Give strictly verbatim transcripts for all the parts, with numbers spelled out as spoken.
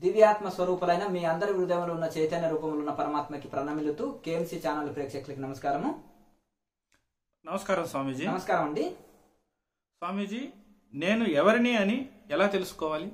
దివ్యాత్మ స్వరూపులైన మీ అందరి హృదయంలో ఉన్న చైతన్య రూపంలో ఉన్న పరమాత్మకి ప్రణమిలుతూ కేఎంసీ ఛానల్ ప్రేక్షకులకి నమస్కారము. నమస్కారం స్వామీజీ. నమస్కారం అండి. స్వామీజీ, నేను ఎవరిని అని ఎలా తెలుసుకోవాలి?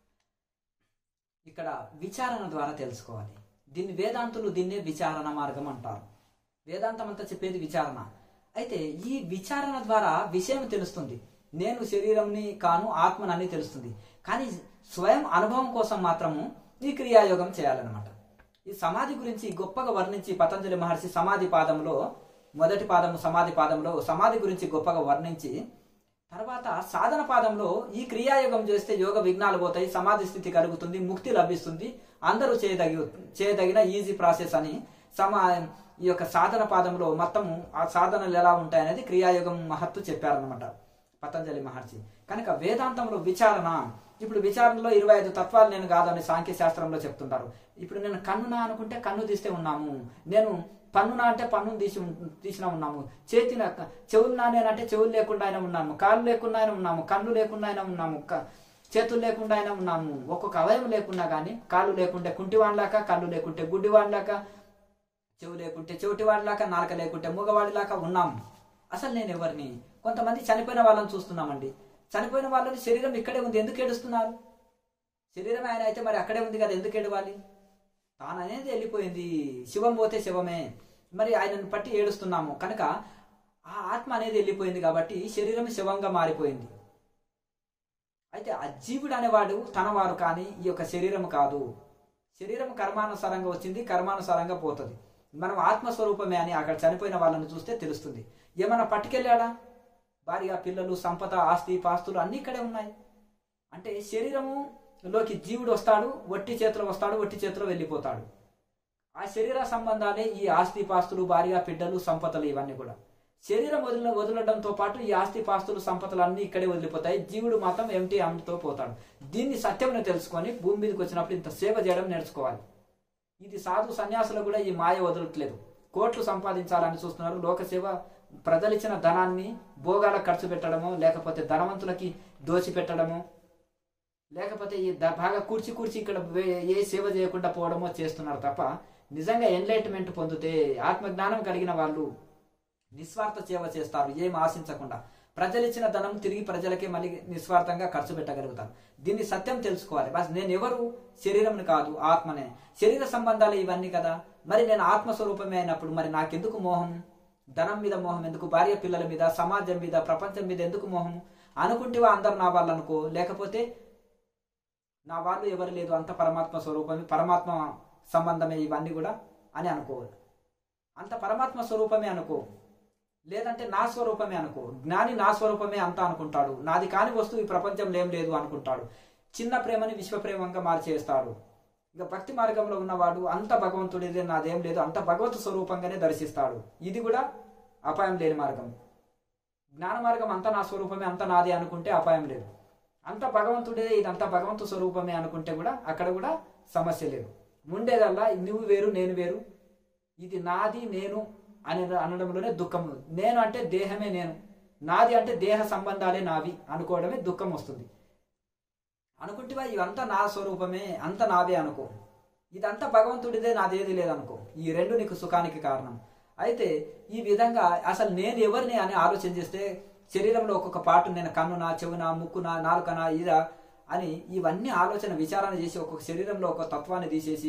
ఇక్కడ విచారణ ద్వారా తెలుసుకోవాలి. దీన్ని వేదాంతులు దీన్నే విచారణ మార్గం అంటారు. వేదాంతం అంతా చెప్పేది విచారణ. అయితే ఈ విచారణ ద్వారా విషయం తెలుస్తుంది. నేను శరీరంని కాను ఆత్మనని తెలుస్తుంది. కానీ స్వయం అనుభవం కోసం మాత్రము ఈ క్రియాయోగం చేయాలన్నమాట. ఈ సమాధి గురించి గొప్పగా వర్ణించి పతంజలి మహర్షి సమాధి పాదంలో మొదటి పాదము సమాధి పాదంలో సమాధి గురించి గొప్పగా వర్ణించి తర్వాత సాధన పాదంలో ఈ క్రియాయోగం చేస్తే యోగ విఘ్నాలు పోతాయి, సమాధి స్థితి కలుగుతుంది, ముక్తి లభిస్తుంది, అందరూ చేయదగి చేయదగిన ఈజీ ప్రాసెస్ అని సమా ఈ యొక్క సాధన పాదంలో మొత్తము ఆ సాధనలు ఎలా ఉంటాయనేది క్రియాయోగం మహత్తు చెప్పారనమాట పతంజలి మహర్షి. కనుక వేదాంతంలో విచారణ, ఇప్పుడు విచారణలో ఇరవై ఐదు తత్వాలు నేను కాదని సాంఖ్య శాస్త్రంలో చెప్తుంటారు. ఇప్పుడు నేను కన్నునా అనుకుంటే కన్ను తీస్తే ఉన్నాము, నేను పన్నునా అంటే పన్నును తీసి తీసినా ఉన్నాము, చేతిన చెవులునా నేనంటే చెవులు లేకుండా అయినా ఉన్నాము, కాళ్ళు లేకుండా అయినా ఉన్నాము, కళ్ళు లేకుండా అయినా ఉన్నాము, చేతులు లేకుండా అయినా ఉన్నాము. ఒక్కొక్క అవయవం లేకున్నా కానీ కాళ్ళు లేకుంటే కుంటివాడిలాక, కళ్ళు లేకుంటే గుడ్డివాడిలాక, చెవు లేకుంటే చెవిటివాడిలాక, నాలుక లేకుంటే మూగవాడిలాక ఉన్నాము. అసలు నేను ఎవరిని? కొంతమంది చనిపోయిన వాళ్ళని చూస్తున్నామండి. చనిపోయిన వాళ్ళని శరీరం ఇక్కడే ఉంది, ఎందుకు ఏడుస్తున్నారు? శరీరం ఆయన అయితే మరి అక్కడే ఉంది కదా, ఎందుకు ఏడవాలి? తాను అనేది వెళ్ళిపోయింది. శివం పోతే శివమే, మరి ఆయనను పట్టి ఏడుస్తున్నాము. కనుక ఆ ఆత్మ అనేది వెళ్ళిపోయింది కాబట్టి శరీరం శివంగా మారిపోయింది. అయితే ఆ జీవుడు అనేవాడు తనవారు కానీ ఈ యొక్క శరీరం కాదు. శరీరం కర్మానుసారంగా వచ్చింది, కర్మానుసారంగా పోతుంది. మనం ఆత్మస్వరూపమే అని అక్కడ చనిపోయిన వాళ్ళని చూస్తే తెలుస్తుంది. ఏమన్నా పట్టుకెళ్ళాడా? భార్య, పిల్లలు, సంపద, ఆస్తి పాస్తులు అన్ని ఇక్కడే ఉన్నాయి. అంటే శరీరములోకి జీవుడు వస్తాడు, వట్టి చేతిలో వస్తాడు, వట్టి చేతిలో వెళ్ళిపోతాడు. ఆ శరీర సంబంధాలే ఈ ఆస్తి పాస్తులు, భార్య, బిడ్డలు, సంపదలు ఇవన్నీ కూడా. శరీరం వదిలిన వదలడంతో పాటు ఈ ఆస్తి పాస్తులు, సంపదలు అన్ని ఇక్కడే వదిలిపోతాయి. జీవుడు మాత్రం ఎంటీ అమ్ముతో పోతాడు. దీన్ని సత్యమును తెలుసుకొని భూమి మీదకి వచ్చినప్పుడు ఇంత సేవ చేయడం నేర్చుకోవాలి. ఇది సాధు సన్యాసులు కూడా ఈ మాయ వదలట్లేదు. కోట్లు సంపాదించాలని చూస్తున్నారు. లోకసేవ, ప్రజలిచ్చిన ధనాన్ని భోగాలకు ఖర్చు పెట్టడము, లేకపోతే ధనవంతులకి దోచిపెట్టడము, లేకపోతే ఈ బాగా కూర్చి కూర్చి ఇక్కడ ఏ సేవ చేయకుండా పోవడమో చేస్తున్నారు తప్ప నిజంగా ఎన్లైట్మెంట్ పొందితే ఆత్మజ్ఞానం కలిగిన వాళ్ళు నిస్వార్థ సేవ చేస్తారు, ఏం ఆశించకుండా. ప్రజలిచ్చిన ధనం తిరిగి ప్రజలకే మళ్ళీ నిస్వార్థంగా ఖర్చు పెట్టగలుగుతారు. దీన్ని సత్యం తెలుసుకోవాలి. బస్ నేను ఎవరు? శరీరం కాదు, ఆత్మనే. శరీర సంబంధాలు ఇవన్నీ కదా. మరి నేను ఆత్మస్వరూపమే అయినప్పుడు మరి నాకెందుకు మోహం? ధనం మీద మోహం ఎందుకు? భార్య పిల్లల మీద, సమాజం మీద, ప్రపంచం మీద ఎందుకు మోహం? అనుకుంటేవా అందరు నా వాళ్ళు అనుకో, లేకపోతే నా వాళ్ళు ఎవరు లేదు, అంత పరమాత్మ స్వరూపమే, పరమాత్మ సంబంధమే ఇవన్నీ కూడా అని అనుకోవాలి. అంత పరమాత్మ స్వరూపమే అనుకో, లేదంటే నా స్వరూపమే అనుకో. జ్ఞాని నా స్వరూపమే అంతా అనుకుంటాడు. నాది కాని వస్తువు ఈ ప్రపంచంలో ఏం లేదు అనుకుంటాడు. చిన్న ప్రేమని విశ్వప్రేమంగా మార్చేస్తాడు. ఇక భక్తి మార్గంలో ఉన్నవాడు అంత భగవంతుడిదే, నాదేం లేదు, అంత భగవత్ స్వరూపంగానే దర్శిస్తాడు. ఇది కూడా అపాయం లేని మార్గం. జ్ఞాన మార్గం అంత నా స్వరూపమే, అంత నాదే అనుకుంటే అపాయం లేదు. అంత భగవంతుడే, ఇదంతా భగవంతు స్వరూపమే అనుకుంటే కూడా అక్కడ కూడా సమస్య లేదు. ఉండేదల్లా నువ్వు వేరు, నేను వేరు, ఇది నాది నేను అని అనడంలోనే దుఃఖం. నేను అంటే దేహమే నేను, నాది అంటే దేహ సంబంధాలే నావి అనుకోవడమే దుఃఖం వస్తుంది. అనుకుంటేవా ఇవంతా నా స్వరూపమే, అంత నావే అనుకో. ఇదంతా భగవంతుడిదే, నాదేది లేదనుకో. ఈ రెండు నీకు సుఖానికి కారణం. అయితే ఈ విధంగా అసలు నేను ఎవరిని అని ఆలోచన చేస్తే శరీరంలో ఒక్కొక్క పాటు, నేను కన్నునా, చెవునా, ముక్కునా, నాలుకనా, ఇదా అని ఇవన్నీ ఆలోచన విచారణ చేసి ఒక్కొక్క శరీరంలో ఒక తత్వాన్ని తీసేసి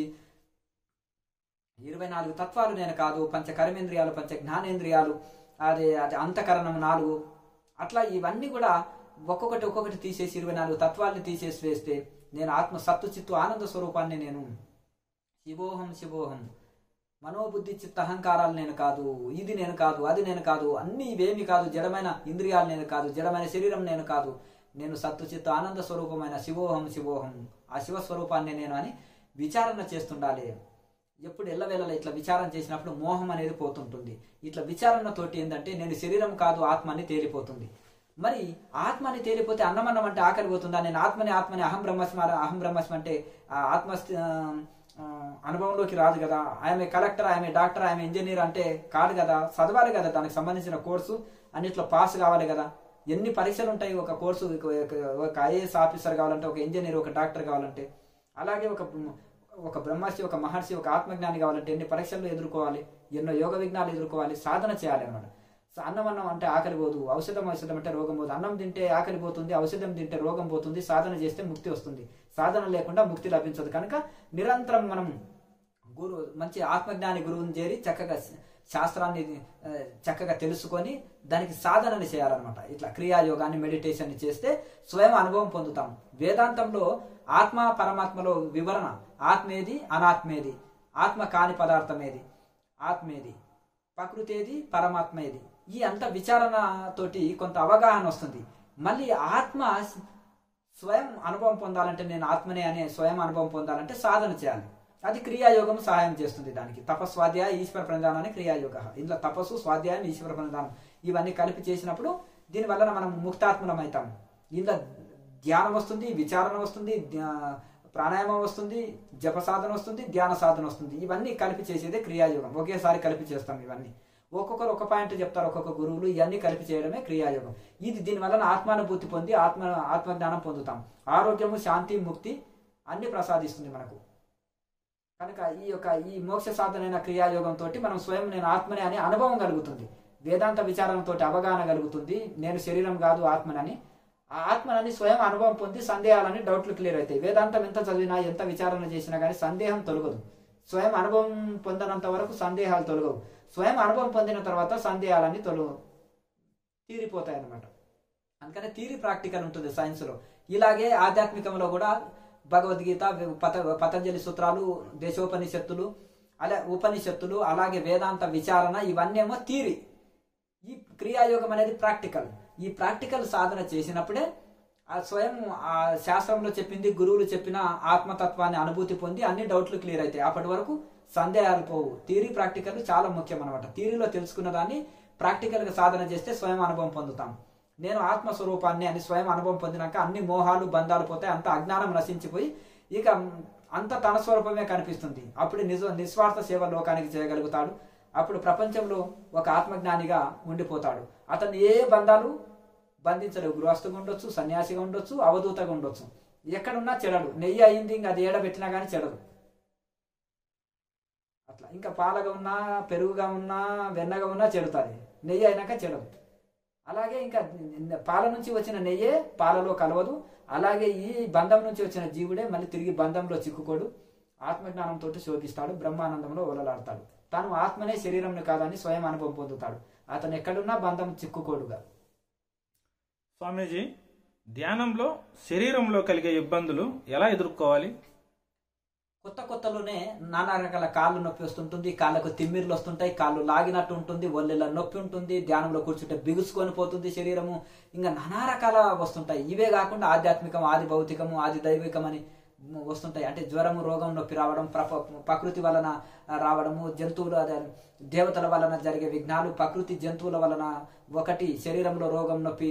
ఇరవై నాలుగు తత్వాలు నేను కాదు, పంచ కర్మేంద్రియాలు, పంచ జ్ఞానేంద్రియాలు, అదే అదే అంతఃకరణం నాలుగు, అట్లా ఇవన్నీ కూడా ఒక్కొక్కటి ఒక్కొక్కటి తీసేసి ఇరవై నాలుగు తత్వాల్ని తీసేసి వేస్తే నేను ఆత్మ సత్తు చిత్తు ఆనంద స్వరూపాన్ని నేను. శివోహం శివోహం. మనోబుద్ధి చిత్త అహంకారాలు నేను కాదు, ఇది నేను కాదు, అది నేను కాదు, అన్ని ఇవేమి కాదు, జడమైన ఇంద్రియాలు నేను కాదు, జడమైన శరీరం నేను కాదు, నేను సత్తు చిత్తు ఆనంద స్వరూపమైన శివోహం శివోహం, ఆ శివస్వరూపాన్ని నేను అని విచారణ చేస్తుండాలి. ఎప్పుడు ఎల్లవేళలా ఇట్లా విచారణ చేసినప్పుడు మోహం అనేది పోతుంటుంది. ఇట్లా విచారణతోటి ఏంటంటే నేను శరీరం కాదు ఆత్మని తేలిపోతుంది. మరి ఆత్మని తేలిపోతే అన్నమన్నం అంటే ఆకలి పోతుందా? నేను ఆత్మని ఆత్మని అహం బ్రహ్మస్మ అహం బ్రహ్మస్మ అంటే ఆత్మ అనుభవంలోకి రాదు కదా. ఆమె కలెక్టర్, ఆమె డాక్టర్, ఆమె ఇంజనీర్ అంటే కాదు కదా. చదవాలి కదా, దానికి సంబంధించిన కోర్సు అన్నిట్లో పాస్ కావాలి కదా. ఎన్ని పరీక్షలు ఉంటాయి ఒక కోర్సు, ఒక ఐఏఎస్ ఆఫీసర్ కావాలంటే, ఒక ఇంజనీర్, ఒక డాక్టర్ కావాలంటే. అలాగే ఒక ఒక బ్రహ్మర్షి ఒక మహర్షి ఒక ఆత్మజ్ఞాని కావాలంటే ఎన్ని పరీక్షలు ఎదుర్కోవాలి, ఎన్నో యోగ విఘ్నాలు ఎదుర్కోవాలి, సాధన చేయాలి అనమాట. అన్నం అన్నం అంటే ఆకలి పోదు, ఔషధం ఔషధం అంటే రోగం పోదు. అన్నం తింటే ఆకలి పోతుంది, ఔషధం తింటే రోగం పోతుంది, సాధన చేస్తే ముక్తి వస్తుంది. సాధన లేకుండా ముక్తి లభించదు. కనుక నిరంతరం మనం గురువు మంచి ఆత్మజ్ఞాని గురువుని చేరి చక్కగా శాస్త్రాన్ని చక్కగా తెలుసుకొని దానికి సాధనని చేయాలన్నమాట. ఇట్లా క్రియాయోగాన్ని మెడిటేషన్ చేస్తే స్వయం అనుభవం పొందుతాం. వేదాంతంలో ఆత్మ పరమాత్మలో వివరణ, ఆత్మేది అనాత్మేది, ఆత్మ కాని పదార్థం ఏది, ఆత్మేది, ప్రకృతి ఏది, పరమాత్మ ఏది, ఈ అంత విచారణతోటి కొంత అవగాహన వస్తుంది. మళ్ళీ ఆత్మ స్వయం అనుభవం పొందాలంటే నేను ఆత్మనే అనే స్వయం అనుభవం పొందాలంటే సాధన చేయాలి. అది క్రియాయోగం సహాయం చేస్తుంది. దానికి తపస్వాధ్యాయ ఈశ్వర ప్రణిధానాన్ని క్రియాయోగ, ఇందులో తపస్సు స్వాధ్యాయం ఈశ్వర ప్రణిధానం ఇవన్నీ కలిపి చేసినప్పుడు దీనివల్ల మనం ముక్తాత్మలం అవుతాం. ఇందులో ధ్యానం వస్తుంది, విచారణ వస్తుంది, ప్రాణాయామం వస్తుంది, జప సాధన వస్తుంది, ధ్యాన సాధన వస్తుంది. ఇవన్నీ కలిపి చేసేదే క్రియాయోగం. ఒకేసారి కలిపి చేస్తాం. ఇవన్నీ ఒక్కొక్కరు ఒక పాయింట్ చెప్తారు, ఒక్కొక్క గురువులు. ఇవన్నీ కలిపి చేయడమే క్రియాయోగం. ఇది దీనివల్ల ఆత్మానుభూతి పొంది ఆత్మ ఆత్మజ్ఞానం పొందుతాం. ఆరోగ్యము, శాంతి, ముక్తి అన్ని ప్రసాదిస్తుంది మనకు. కనుక ఈ యొక్క ఈ మోక్ష సాధనైన క్రియాయోగంతో మనం స్వయం నేను ఆత్మనే అనే అనుభవం కలుగుతుంది. వేదాంత విచారణతో అవగాహన కలుగుతుంది. నేను శరీరం కాదు ఆత్మనని. ఆ ఆత్మనని స్వయం అనుభవం పొంది సందేహాలని డౌట్లు క్లియర్ అవుతాయి. వేదాంతం ఎంత చదివినా ఎంత విచారణ చేసినా కానీ సందేహం తొలగదు. స్వయం అనుభవం పొందినంత వరకు సందేహాలు తొలగవు. స్వయం అనుభవం పొందిన తర్వాత సందేహాలన్నీ తొలగ తీరిపోతాయి అన్నమాట. అందుకనే థియరీ ప్రాక్టికల్ ఉంటుంది సైన్స్లో. ఇలాగే ఆధ్యాత్మికంలో కూడా భగవద్గీత, పత పతంజలి సూత్రాలు, దేశోపనిషత్తులు, అలా ఉపనిషత్తులు, అలాగే వేదాంత విచారణ ఇవన్నీ ఏమో థియరీ. ఈ క్రియాయోగం అనేది ప్రాక్టికల్. ఈ ప్రాక్టికల్ సాధన చేసినప్పుడే ఆ స్వయం ఆ శాస్త్రంలో చెప్పింది, గురువులు చెప్పిన ఆత్మతత్వాన్ని అనుభూతి పొంది అన్ని డౌట్లు క్లియర్ అవుతాయి. అప్పటి వరకు సందేహాలు పోవు. థియరీ ప్రాక్టికల్ చాలా ముఖ్యం అనమాట. థియరీలో తెలుసుకున్న దాన్ని ప్రాక్టికల్గా సాధన చేస్తే స్వయం అనుభవం పొందుతాం. నేను ఆత్మస్వరూపాన్ని అని స్వయం అనుభవం పొందినాక అన్ని మోహాలు బంధాలు పోతాయి. అంత అజ్ఞానం నశించిపోయి ఇక అంత తన స్వరూపమే కనిపిస్తుంది. అప్పుడు నిజ నిస్వార్థ సేవ లోకానికి చేయగలుగుతాడు. అప్పుడు ప్రపంచంలో ఒక ఆత్మజ్ఞానిగా ఉండిపోతాడు. అతను ఏ బంధాలు బంధించలేవు. గృహస్థుగా ఉండొచ్చు, సన్యాసిగా ఉండొచ్చు, అవధూతగా ఉండొచ్చు. ఎక్కడున్నా చెడడు. నెయ్యి అయింది ఇంకా అది ఏడబెట్టినా కానీ చెడదు. అట్లా ఇంకా పాలగా ఉన్నా, పెరుగుగా ఉన్నా, వెన్నగా ఉన్నా చెడుతుంది. నెయ్యి అయినాక చెడదు. అలాగే ఇంకా పాల నుంచి వచ్చిన నెయ్యే పాలలో కలవదు. అలాగే ఈ బంధం నుంచి వచ్చిన జీవుడే మళ్ళీ తిరిగి బంధంలో చిక్కుకోడు. ఆత్మజ్ఞానంతో శోభిస్తాడు, బ్రహ్మానందంలో ఓలలాడతాడు. తాను ఆత్మనే శరీరంను కాదని స్వయం అనుభవం పొందుతాడు. అతను ఎక్కడున్నా బంధం చిక్కుకోడుగా. స్వామీజీ, ధ్యానంలో శరీరంలో కలిగే ఇబ్బందులు ఎలా ఎదుర్కోవాలి? కొత్త కొత్తలోనే నానా రకాల కాళ్ళు నొప్పి వస్తుంటుంది, కాళ్ళకు తిమ్మిర్లు వస్తుంటాయి, కాళ్ళు లాగినట్టు ఉంటుంది, ఒళ్ళెల నొప్పి ఉంటుంది, ధ్యానంలో కూర్చుంటే బిగుసుకొని పోతుంది శరీరము, ఇంకా నానా రకాల వస్తుంటాయి. ఇవే కాకుండా ఆధ్యాత్మికం, ఆది భౌతికము, ఆది దైవికం అని వస్తుంటాయి. అంటే జ్వరము, రోగం, నొప్పి రావడం, ప్రకృతి వలన రావడము, జంతువుల దేవతల వలన జరిగే విఘ్నాలు, ప్రకృతి జంతువుల వలన ఒకటి శరీరంలో రోగం, నొప్పి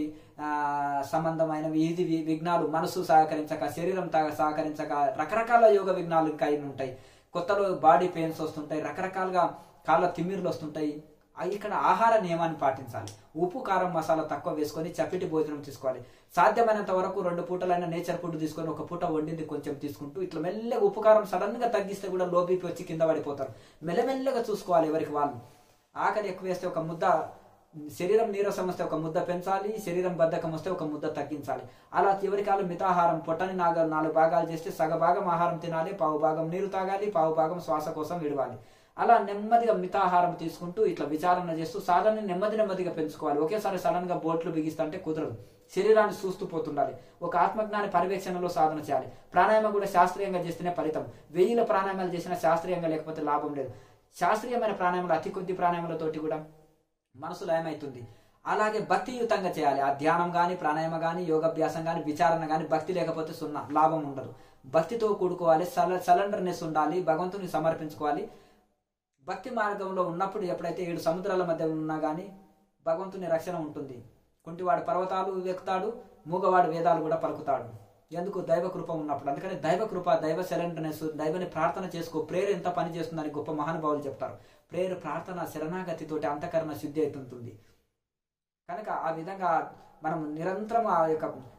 సంబంధమైనవి ఇది విఘ్నాలు, మనసు సహకరించక, శరీరం సహకరించక రకరకాల యోగ విఘ్నాలు ఇంకా ఉంటాయి. కొత్తలో బాడీ పెయిన్స్ వస్తుంటాయి, రకరకాలుగా కాళ్ళ తిమ్మిర్లు వస్తుంటాయి. ఇక్కడ ఆహార నియమాన్ని పాటించాలి. ఉప్పు, కారం, మసాలా తక్కువ వేసుకొని చప్పిటి భోజనం తీసుకోవాలి. సాధ్యమైనంత వరకు రెండు పూటలైనా నేచర్ ఫుడ్ తీసుకొని ఒక పూట వండింది కొంచెం తీసుకుంటూ ఇట్లా మెల్లగా ఉప్పు కారం సడన్ గా తగ్గిస్తే కూడా లో బీపీ వచ్చి కింద పడిపోతారు. మెల్లమెల్లగా చూసుకోవాలి ఎవరికి వాళ్ళు. ఆకలి ఎక్కువ వేస్తే ఒక ముద్ద, శరీరం నీరసం వస్తే ఒక ముద్ద పెంచాలి, శరీరం బద్ధకం వస్తే ఒక ముద్ద తగ్గించాలి. అలా ఎవరికి వాళ్ళు మితాహారం, పొట్టని నాగ నాలుగు భాగాలు చేస్తే సగ భాగం ఆహారం తినాలి, పావు భాగం నీరు తాగాలి, పావు భాగం శ్వాస కోసం విడవాలి. అలా నెమ్మదిగా మితాహారం తీసుకుంటూ ఇట్లా విచారణ చేస్తూ సాధనని నెమ్మది నెమ్మదిగా పెంచుకోవాలి. ఒకేసారి సడన్ గా బోట్లు బిగిస్తుంటే కుదరదు. శరీరాన్ని చూస్తూ పోతుండాలి. ఒక ఆత్మజ్ఞాని పర్యవేక్షణలో సాధన చేయాలి. ప్రాణాయామం కూడా శాస్త్రీయంగా చేస్తేనే ఫలితం. వెయ్యిల ప్రాణాయామాలు చేసినా శాస్త్రీయంగా లేకపోతే లాభం లేదు. శాస్త్రీయమైన ప్రాణాయామాలు అతి కొద్ది ప్రాణాయామాలతోటి కూడా మనసు లయమవుతుంది. అలాగే భక్తియుతంగా చేయాలి. ఆ ధ్యానం కానీ, ప్రాణాయామ కానీ, యోగాభ్యాసం కానీ, విచారణ కానీ భక్తి లేకపోతే సున్నా, లాభం ఉండదు. భక్తితో కూడుకోవాలి. సల సలెండర్నెస్ ఉండాలి. భగవంతుని సమర్పించుకోవాలి. భక్తి మార్గంలో ఉన్నప్పుడు ఎప్పుడైతే ఏడు సముద్రాల మధ్య ఉన్నా కానీ భగవంతుని రక్షణ ఉంటుంది. కుంటివాడు పర్వతాలు ఎక్కుతాడు, మూగవాడు వేదాలు కూడా పలుకుతాడు. ఎందుకు? దైవ కృప ఉన్నప్పుడు. అందుకని దైవ కృప, దైవ శరణ్యనెస్, దైవని ప్రార్థన చేసుకో. ప్రేయర్ ఎంత పని చేస్తుందని గొప్ప మహానుభావులు చెప్తారు. ప్రేయర్, ప్రార్థన, శరణాగతితోటి అంతఃకరణ శుద్ధి అవుతుంటుంది. కనుక ఆ విధంగా మనం నిరంతరం ఆ యొక్క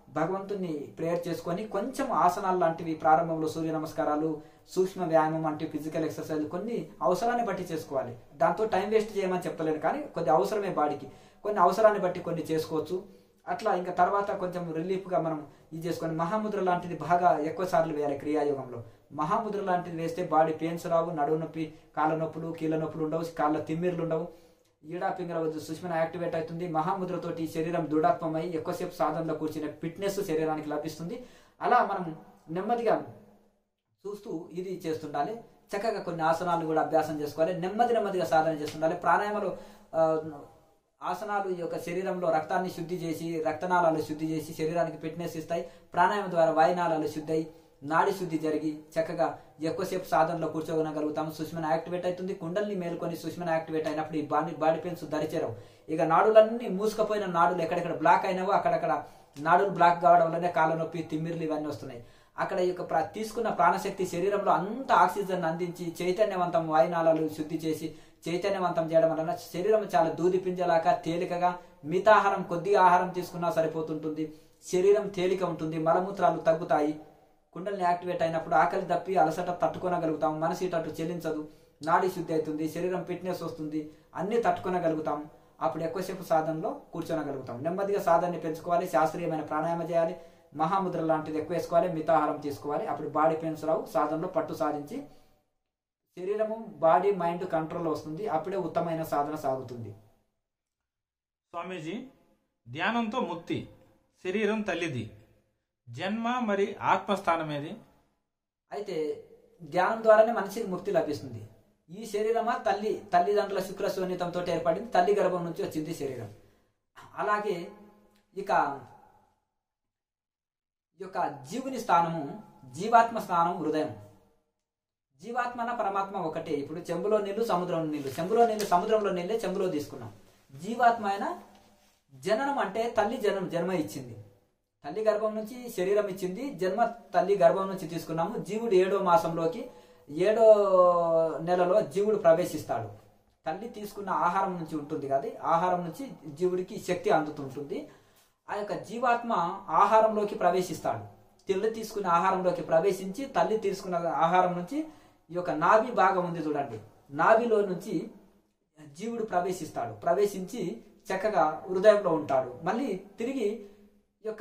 భగవంతుని ప్రేయర్ చేసుకొని కొంచెం ఆసనాలు లాంటివి ప్రారంభంలో సూర్య నమస్కారాలు, సూక్ష్మ వ్యాయామం అంటే ఫిజికల్ ఎక్సర్సైజ్ కొన్ని అవసరాన్ని బట్టి చేసుకోవాలి. దాంతో టైం వేస్ట్ చేయమని చెప్పలేను, కానీ కొద్ది అవసరమే బాడీకి, కొన్ని అవసరాన్ని బట్టి కొన్ని చేసుకోవచ్చు. అట్లా ఇంకా తర్వాత కొంచెం రిలీఫ్గా మనం ఇది చేసుకొని మహాముద్ర లాంటిది బాగా ఎక్కువ సార్లు వేయాలి క్రియాయోగంలో. మహాముద్ర లాంటిది వేస్తే బాడీ పెయిన్స్ రావు, నడువు నొప్పి, కాళ్ళ నొప్పులు, కీళ్ళ నొప్పులు ఉండవు, కాళ్ళ తిమ్మిర్లు ఉండవు, ఈడా పింగళ సుష్మన యాక్టివేట్ అవుతుంది. మహాముద్రతోటి శరీరం దృఢత్వమై ఎక్కువసేపు సాధనలో కూర్చునే ఫిట్నెస్ శరీరానికి లభిస్తుంది. అలా మనం నెమ్మదిగా చూస్తూ ఇది చేస్తుండాలి. చక్కగా కొన్ని ఆసనాలు కూడా అభ్యాసం చేసుకోవాలి. నెమ్మది నెమ్మదిగా సాధన చేస్తుండాలి. ప్రాణాయామలు ఆసనాలు ఈ యొక్క శరీరంలో రక్తాన్ని శుద్ధి చేసి, రక్తనాళాలు శుద్ధి చేసి శరీరానికి ఫిట్నెస్ ఇస్తాయి. ప్రాణాయామం ద్వారా వాయునాళాలు శుద్ధి అయి నాడి శుద్ధి జరిగి చక్కగా ఎక్కువసేపు సాధనలో కూర్చోగలుగుతాము. సుష్మన యాక్టివేట్ అవుతుంది. కుండల్ని మేలుకొని సుష్మన యాక్టివేట్ అయినప్పుడు ఈ బాడీ బాడీ పెయిన్స్ దరిచేరవు. ఇక నాడులన్నీ మూసుకపోయిన నాడులు ఎక్కడెక్కడ బ్లాక్ అయినావో అక్కడక్కడ నాడులు బ్లాక్ కావడం వల్లనే కాళ్ళ నొప్పి, తిమ్మిర్లు ఇవన్నీ వస్తున్నాయి. అక్కడ ఈ యొక్క తీసుకున్న ప్రాణశక్తి శరీరంలో అంత ఆక్సిజన్ అందించి చైతన్యవంతం వాయునాళాలు శుద్ధి చేసి చైతన్యవంతం చేయడం వలన శరీరం చాలా దూది పింజలాగా తేలికగా, మితాహారం కొద్దిగా ఆహారం తీసుకున్నా సరిపోతుంటుంది. శరీరం తేలిక ఉంటుంది, మలమూత్రాలు తగ్గుతాయి. కుండల్ని యాక్టివేట్ అయినప్పుడు ఆకలి తప్పి అలసట తట్టుకోనగలుగుతాం, మనసు ఇటు చెల్లించదు, నాడీ శుద్ధి అవుతుంది, శరీరం ఫిట్నెస్ వస్తుంది, అన్ని తట్టుకోనగలుగుతాం. అప్పుడు ఎక్కువసేపు సాధనలో కూర్చోనగలుగుతాం. నెమ్మదిగా సాధనని పెంచుకోవాలి. శాస్త్రీయమైన ప్రాణాయామం చేయాలి. మహాముద్ర లాంటిది ఎక్కువ వేసుకోవాలి. మితాహారం తీసుకోవాలి. అప్పుడు బాడీ పెయిన్స్ రావు. సాధనలో పట్టు సాధించి శరీరము, బాడీ, మైండ్ కంట్రోల్లో వస్తుంది. అప్పుడే ఉత్తమమైన సాధన సాగుతుంది. స్వామీజీ, ధ్యానంతో ముక్తి, శరీరం తల్లిది, జన్మ మరి ఆత్మస్థానం ఏది? అయితే ధ్యానం ద్వారానే మనిషికి ముక్తి లభిస్తుంది. ఈ శరీరమా తల్లి తల్లిదండ్రుల శుక్ర శూన్యతంతో ఏర్పడింది. తల్లి గర్భం నుంచి వచ్చింది శరీరం. అలాగే ఇక ఈ యొక్క జీవుని స్థానము, జీవాత్మ స్థానం హృదయం. జీవాత్మన పరమాత్మ ఒకటే. ఇప్పుడు చెంబులో నీళ్లు, సముద్రంలో నీళ్లు, చెంబులో నీళ్లు సముద్రంలో నీళ్ళే చెంబులో తీసుకున్నాం. జీవాత్మ అయిన జననం అంటే తల్లి జనం జన్మ ఇచ్చింది, తల్లి గర్భం నుంచి శరీరం ఇచ్చింది, జన్మ తల్లి గర్భం నుంచి తీసుకున్నాము. జీవుడు ఏడో మాసంలోకి ఏడో నెలలో జీవుడు ప్రవేశిస్తాడు. తల్లి తీసుకున్న ఆహారం నుంచి ఉంటుంది కదా, ఆహారం నుంచి జీవుడికి శక్తి అందుతుంటుంది. ఆ యొక్క జీవాత్మ ఆహారంలోకి ప్రవేశిస్తాడు. తల్లి తీసుకున్న ఆహారంలోకి ప్రవేశించి తల్లి తీసుకున్న ఆహారం నుంచి ఈ యొక్క నాభి భాగం ఉంది చూడండి, నాభిలో నుంచి జీవుడు ప్రవేశిస్తాడు. ప్రవేశించి చక్కగా హృదయంలో ఉంటాడు. మళ్ళీ తిరిగి ఈ యొక్క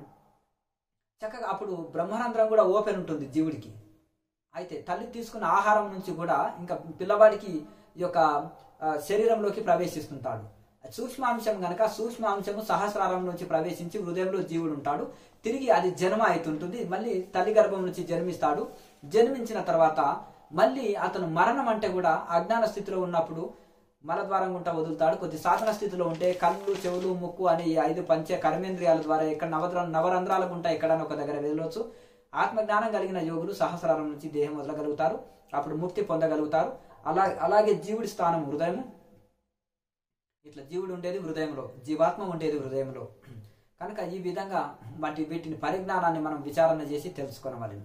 చక్కగా అప్పుడు బ్రహ్మరంధ్రం కూడా ఓపెన్ ఉంటుంది జీవుడికి. అయితే తల్లి తీసుకున్న ఆహారం నుంచి కూడా ఇంకా పిల్లవాడికి ఈ యొక్క శరీరంలోకి ప్రవేశిస్తుంటాడు. సూక్ష్మాంశం గనక సూక్ష్మాంశము సహస్రారం నుంచి ప్రవేశించి హృదయంలో జీవుడు ఉంటాడు. తిరిగి అది జన్మ అవుతుంటుంది. మళ్ళీ తల్లి గర్భం నుంచి జన్మిస్తాడు. జన్మించిన తర్వాత మళ్ళీ అతను మరణం అంటే కూడా అజ్ఞాన స్థితిలో ఉన్నప్పుడు మలద్వారం గుంట వదులుతాడు. కొద్ది సాధన స్థితిలో ఉంటే కళ్ళు, చెవులు, ముక్కు అనే ఈ ఐదు పంచ కర్మేంద్రియాల ద్వారా ఎక్కడ నవద్ర నవరంధ్రాల గుంట ఎక్కడైనా ఒక దగ్గర వదలవచ్చు. ఆత్మజ్ఞానం కలిగిన యోగులు సహస్రారం నుంచి దేహం వదలగలుగుతారు. అప్పుడు ముక్తి పొందగలుగుతారు. అలా అలాగే జీవుడి స్థానం హృదయం. ఇట్లా జీవుడు ఉండేది హృదయంలో, జీవాత్మ ఉండేది హృదయంలో. కనుక ఈ విధంగా వాటి వీటిని పరిజ్ఞానాన్ని మనం విచారణ చేసి తెలుసుకోవాలి.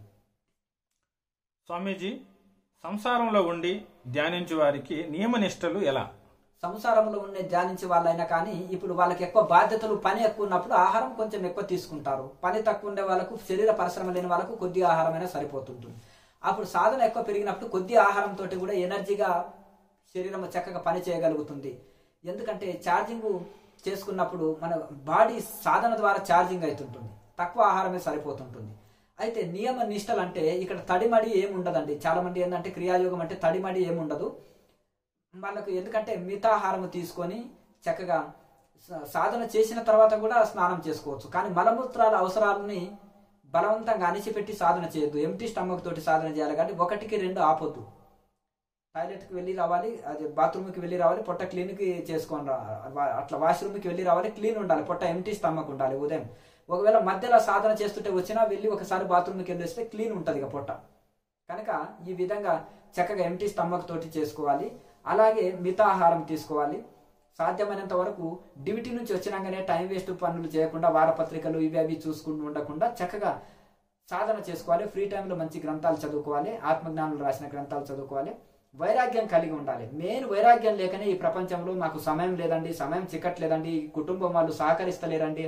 స్వామీజీ, సంసారంలో ఉండి ధ్యానించే వారికి నియమ నిష్టలు ఎలా? సంసారంలో ఉండే ధ్యానించే వాళ్ళైనా కానీ ఇప్పుడు వాళ్ళకి ఎక్కువ బాధ్యతలు, పని ఎక్కువ ఉన్నప్పుడు ఆహారం కొంచెం ఎక్కువ తీసుకుంటారు. పని తక్కువ ఉండే వాళ్ళకు, శరీర పరిశ్రమ లేని వాళ్ళకు కొద్ది ఆహారమైనా సరిపోతుంటుంది. అప్పుడు సాధన ఎక్కువ పెరిగినప్పుడు కొద్ది ఆహారంతో కూడా ఎనర్జీగా శరీరం చక్కగా పని చేయగలుగుతుంది. ఎందుకంటే ఛార్జింగ్ చేసుకున్నప్పుడు మన బాడీ సాధన ద్వారా ఛార్జింగ్ అవుతుంటుంది. తక్కువ ఆహారమే సరిపోతుంటుంది. అయితే నియమ నిష్టలు అంటే ఇక్కడ తడిమడి ఏమి ఉండదండి. చాలా మంది ఏంటంటే క్రియాయోగం అంటే తడిమడి ఏమి ఉండదు వాళ్ళకు. ఎందుకంటే మితాహారం తీసుకొని చక్కగా సాధన చేసిన తర్వాత కూడా స్నానం చేసుకోవచ్చు. కానీ మలమూత్రాల అవసరాలని బలవంతంగా అణిచిపెట్టి సాధన చేయొద్దు. ఎంటీ స్టమక్ తోటి సాధన చేయాలి. కానీ ఒకటికి రెండు ఆపొద్దు. టాయిలెట్కి వెళ్ళి రావాలి, అది బాత్రూమ్కి వెళ్ళి రావాలి, పొట్ట క్లీన్కి చేసుకొని రా, అట్లా వాష్రూమ్కి వెళ్ళి రావాలి, క్లీన్ ఉండాలి, పొట్ట ఎంటీ స్టమక్ ఉండాలి ఉదయం. ఒకవేళ మధ్యలో సాధన చేస్తుంటే వచ్చినా వెళ్ళి ఒకసారి బాత్రూమ్కి వెళ్ళి వస్తే క్లీన్ ఉంటుంది ఇక పొట్ట. కనుక ఈ విధంగా చక్కగా ఎంటీ స్టమక్ తోటి చేసుకోవాలి. అలాగే మితాహారం తీసుకోవాలి. సాధ్యమైనంత వరకు డ్యూటీ నుంచి వచ్చినాకనే టైం వేస్ట్ పనులు చేయకుండా వారపత్రికలు ఇవి అవి చూసుకుంటూ ఉండకుండా చక్కగా సాధన చేసుకోవాలి. ఫ్రీ టైంలో మంచి గ్రంథాలు చదువుకోవాలి. ఆత్మజ్ఞానులు రాసిన గ్రంథాలు చదువుకోవాలి. వైరాగ్యం కలిగి ఉండాలి. మెయిన్ వైరాగ్యం లేకనే ఈ ప్రపంచంలో మాకు సమయం లేదండి, సమయం చిక్కట్లేదండి, కుటుంబం వాళ్ళు సహకరిస్తలేరండి,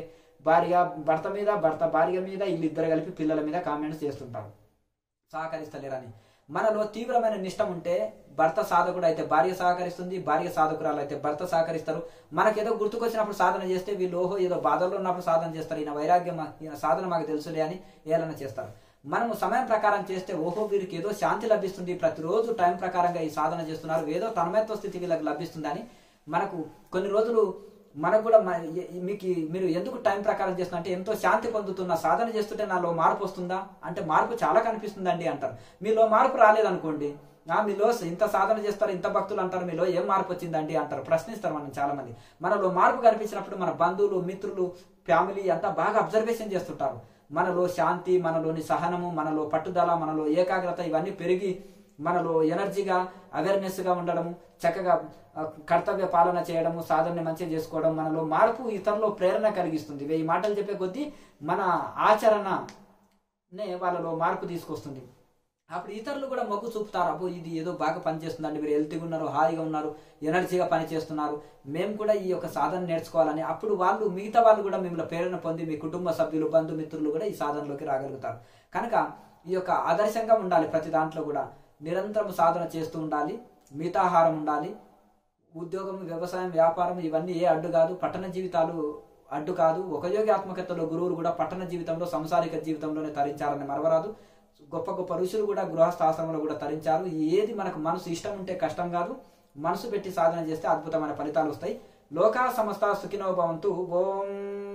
భార్య భర్త మీద, భర్త భార్య మీద, వీళ్ళిద్దరు కలిపి పిల్లల మీద కామెంట్స్ చేస్తుంటారు సహకరిస్తలేరని. మనలో తీవ్రమైన నిష్టం ఉంటే భర్త సాధకుడు అయితే భార్య సహకరిస్తుంది, భార్య సాధకురాలు అయితే భర్త సహకరిస్తారు. మనకేదో గుర్తుకొచ్చినప్పుడు సాధన చేస్తే వీళ్ళు ఓహో ఏదో బాధల్లో ఉన్నప్పుడు సాధన చేస్తారు, ఈయన వైరాగ్యం ఈయన సాధన మాకు తెలుసులే అని ఏలన చేస్తారు. మనము సమయం ప్రకారం చేస్తే ఓహో వీరికి ఏదో శాంతి లభిస్తుంది, ప్రతిరోజు టైం ప్రకారంగా ఈ సాధన చేస్తున్నారు, ఏదో తన్మయత్వ స్థితి వీళ్ళకి లభిస్తుంది అని మనకు కొన్ని రోజులు మనకు కూడా మీకు మీరు ఎందుకు టైం ప్రకారం చేస్తున్నా అంటే ఎంతో శాంతి పొందుతున్నా, సాధన చేస్తుంటే నాలో మార్పు వస్తుందా అంటే మార్పు చాలా కనిపిస్తుందండి అంటారు. మీలో మార్పు రాలేదనుకోండి, మీలో ఇంత సాధన చేస్తారు, ఇంత భక్తులు అంటారు, మీలో ఏం మార్పు వచ్చిందండి అంటారు, ప్రశ్నిస్తారు మనం చాలా మంది. మనలో మార్పు కనిపించినప్పుడు మన బంధువులు, మిత్రులు, ఫ్యామిలీ అంతా బాగా అబ్జర్వేషన్ చేస్తుంటారు. మనలో శాంతి, మనలోని సహనము, మనలో పట్టుదల, మనలో ఏకాగ్రత ఇవన్నీ పెరిగి మనలో ఎనర్జీగా అవేర్నెస్ గా ఉండడము, చక్కగా కర్తవ్య పాలన చేయడము, సాధనని మంచిగా చేసుకోవడం, మనలో మార్పు ఇతరులో ప్రేరణ కలిగిస్తుంది. వెయ్యి మాటలు చెప్పే కొద్దీ మన ఆచరణనే వాళ్ళలో మార్పు తీసుకొస్తుంది. అప్పుడు ఇతరులు కూడా మొగ్గు చూపుతారు, అబ్బో ఇది ఏదో బాగా పనిచేస్తుందండి, మీరు హెల్తీగా ఉన్నారు, హాయిగా ఉన్నారు, ఎనర్జీగా పనిచేస్తున్నారు, మేము కూడా ఈ యొక్క సాధన నేర్చుకోవాలని. అప్పుడు వాళ్ళు మిగతా వాళ్ళు కూడా మిమ్మల్ని ప్రేరణ పొంది మీ కుటుంబ సభ్యులు, బంధుమిత్రులు కూడా ఈ సాధనలోకి రాగలుగుతారు. కనుక ఈ యొక్క ఆదర్శంగా ఉండాలి. ప్రతి దాంట్లో కూడా నిరంతరం సాధన చేస్తూ ఉండాలి, మితాహారం ఉండాలి, ఉద్యోగం, వ్యవసాయం, వ్యాపారం ఇవన్నీ ఏ అడ్డు కాదు, పట్టణ జీవితాలు అడ్డు కాదు. ఒక యోగి ఆత్మకథలో గురువులు కూడా పట్టణ జీవితంలో, సంసారిక జీవితంలోనే తరించారని మరవరాదు. గొప్ప గొప్ప ఋషులు కూడా గృహస్థాశ్రమంలో కూడా తరించారు. ఏది మనకు మనసు ఇష్టం ఉంటే కష్టం కాదు, మనసు పెట్టి సాధన చేస్తే అద్భుతమైన ఫలితాలు వస్తాయి. లోకా సమస్త సుఖినో భవంతు. ఓం